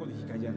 Podijicayán.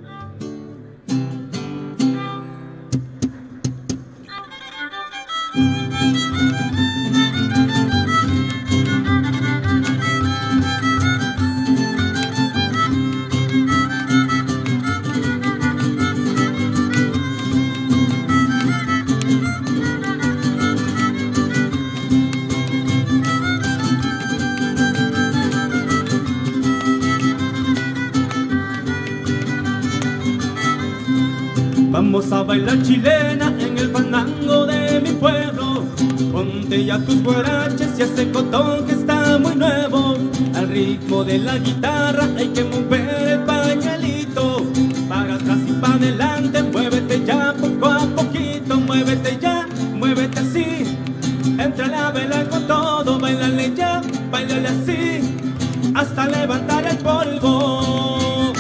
Vamos a bailar chilena en el fandango de mi pueblo. Ponte ya tus guaraches y ese cotón que está muy nuevo. Al ritmo de la guitarra hay que mover el pañuelito. Para atrás y para adelante, muévete ya poco a poquito. Muévete ya, muévete así. Entrale a bailar con todo, bailale ya, bailale así, hasta levantar el polvo.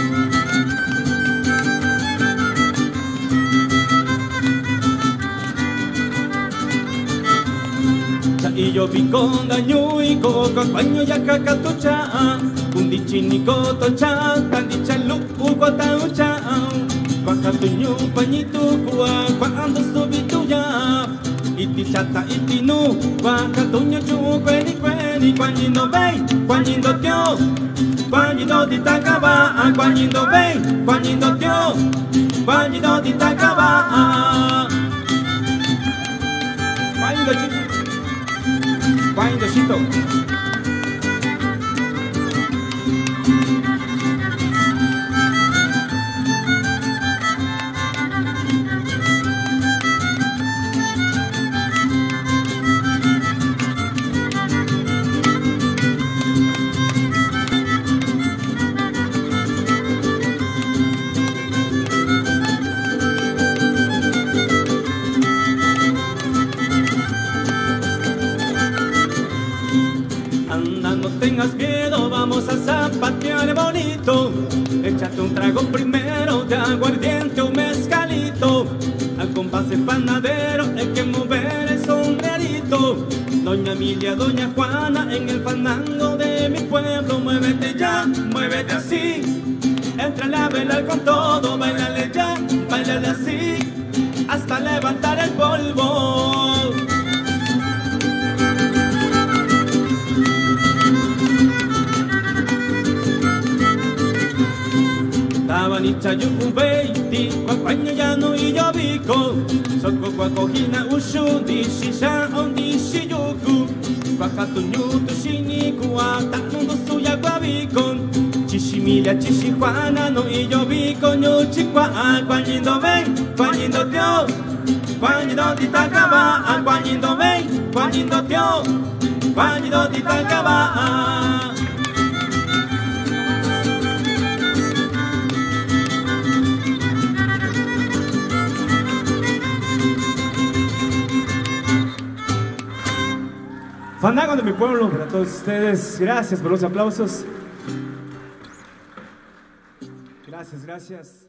Y yo vi con daño y coco paño ya cacatucha kundichinico tocha candicha lugo taucha pacatuño pañito cua cuando subí tuya itichata itinu pacatuño chu cueni cueni cuañindo ve cuañindo tio cuañindo titacaba cuañindo ve cuañindo tio cuañindo titacaba cuañindo chico Guayindocito. Anda, no tengas miedo, vamos a zapatear bonito. Échate un trago primero de aguardiente o mezcalito. Al compás del panadero hay que mover el sombrerito. Doña Emilia, doña Juana, en el fandango de mi pueblo. Muévete ya, muévete así. Entrale a bailar con todo, bailale ya, bailale así, hasta levantar el polvo. Tabanicha yubeiti, cuacuaño llano y yobico, soco cuacojina ushundi, shisha ondi shiyuku, cuacatuñu tushiniku, atanundo suya guabicon, chishimilia chishijuana no y yobico, ñuchicua, cuañindo ven, cuañindo tio, cuañindo titacaba, cuañindo ven, cuañindo tio, cuañindo titacaba. Fandango de mi pueblo, para todos ustedes, gracias por los aplausos. Gracias, gracias.